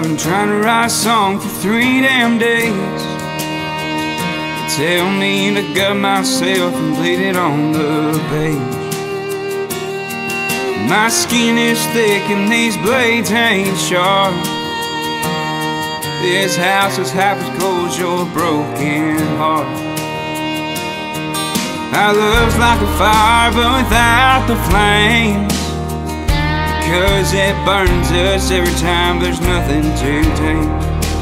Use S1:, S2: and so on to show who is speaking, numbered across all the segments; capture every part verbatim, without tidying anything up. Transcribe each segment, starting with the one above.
S1: been trying to write a song for three damn days. You tell me to gut myself and bleed it on the page. My skin is thick and these blades ain't sharp. This house is half as cold as your broken heart. Our love's like a fire but without the flames, because it burns us every time there's nothing to tame.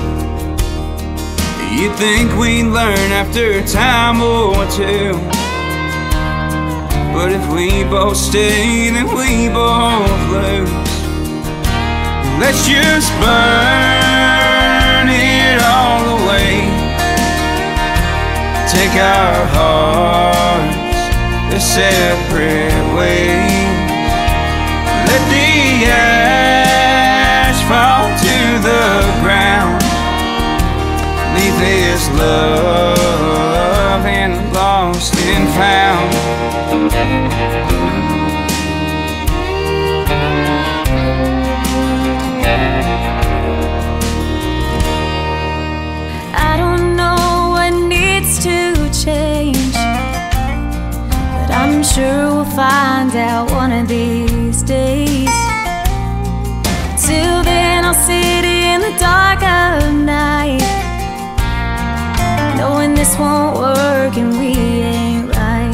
S1: You'd think we'd learn after a time or two, but if we both stay, then we both lose. Let's just burn it all away. Take our hearts their separate ways. Let the ash fall to the ground. Leave this love and lost and found.
S2: I don't know what needs to change, but I'm sure we'll find out one of these days. Till then I'll sit in the dark of night, knowing this won't work and we ain't right.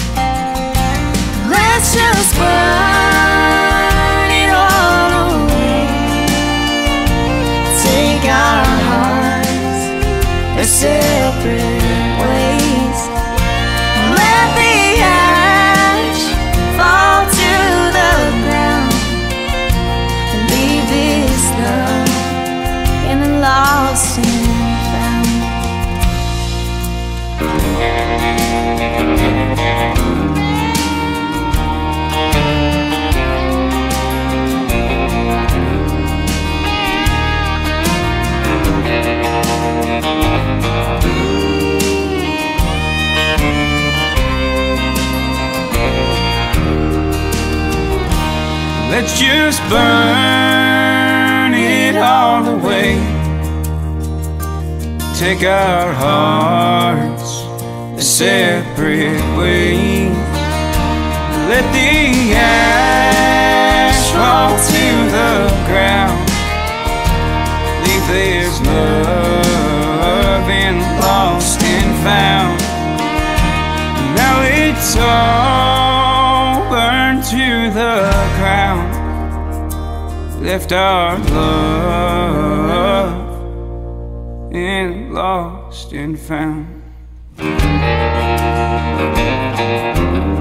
S2: Let's just burn it all away. Take our hearts their separate ways. Let the ash fall to the ground and leave this love in the lost and found.
S1: Let's just burn it all away. Take our hearts a separate ways. Let the ash fall to the ground. Leave this love and lost and found. Now it's all burned to the ground. Left our love and lost and found.